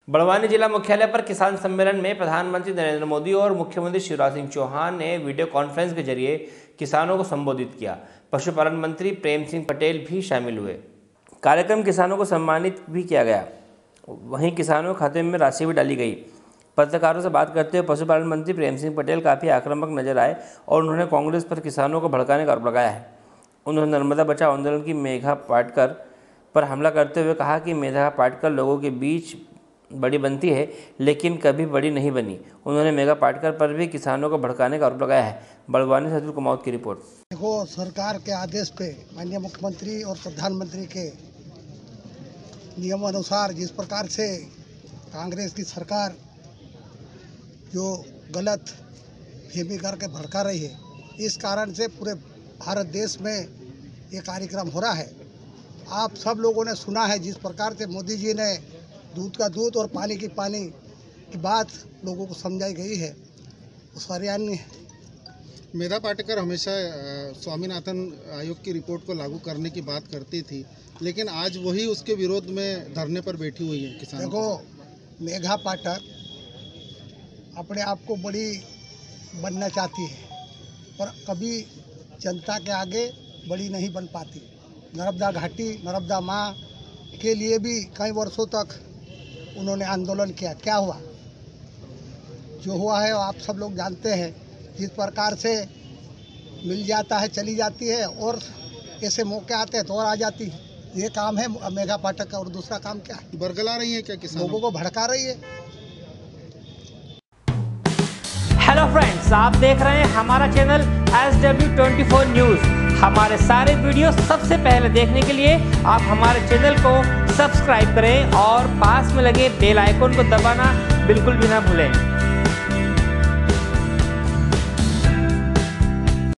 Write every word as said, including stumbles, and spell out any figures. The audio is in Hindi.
बड़वानी जिला मुख्यालय पर किसान सम्मेलन में प्रधानमंत्री नरेंद्र मोदी और मुख्यमंत्री शिवराज सिंह चौहान ने वीडियो कॉन्फ्रेंस के जरिए किसानों को संबोधित किया। पशुपालन मंत्री प्रेम सिंह पटेल भी शामिल हुए। कार्यक्रम किसानों को सम्मानित भी किया गया। वहीं किसानों के खाते में राशि भी डाली गई। पत्रकारों से बात करते हुए पशुपालन मंत्री प्रेम सिंह पटेल काफ़ी आक्रामक नजर आए और उन्होंने कांग्रेस पर किसानों को भड़काने का आरोप लगाया है। उन्होंने नर्मदा बचाओ आंदोलन की मेघा पाटकर पर हमला करते हुए कहा कि मेघा पाटकर लोगों के बीच बड़ी बनती है लेकिन कभी बड़ी नहीं बनी। उन्होंने मेघा पाटकर पर भी किसानों को भड़काने का आरोप लगाया है। बड़वानी से अतुल कुमार की रिपोर्ट। देखो, सरकार के आदेश पे माननीय मुख्यमंत्री और प्रधानमंत्री के नियम अनुसार जिस प्रकार से कांग्रेस की सरकार जो गलत फेमी करके भड़का रही है, इस कारण से पूरे भारत देश में ये कार्यक्रम हो रहा है। आप सब लोगों ने सुना है जिस प्रकार से मोदी जी ने दूध का दूध और पानी की पानी की बात लोगों को समझाई गई है। उस हरियाणा मेघा पाटकर हमेशा स्वामीनाथन आयोग की रिपोर्ट को लागू करने की बात करती थी, लेकिन आज वही उसके विरोध में धरने पर बैठी हुई है किसान। देखो, मेघा पाटकर अपने आप को बड़ी बनना चाहती है पर कभी जनता के आगे बड़ी नहीं बन पाती। नर्मदा घाटी, नर्मदा माँ के लिए भी कई वर्षों तक उन्होंने आंदोलन किया। क्या हुआ? जो हुआ है आप सब लोग जानते हैं। जिस प्रकार से मिल जाता है चली जाती है और ऐसे मौके आते हैं तो और आ जाती है। ये काम है मेघा पाठक का। और दूसरा काम क्या है? बरगला रही है क्या किसान? लोगों को भड़का रही है। हेलो फ्रेंड्स, आप देख रहे हैं हमारा channel S W twenty four news. हमारे सारे वीडियो सबसे पहले देखने के लिए आप हमारे चैनल को सब्सक्राइब करें और पास में लगे बेल आइकन को दबाना बिल्कुल भी ना भूलें।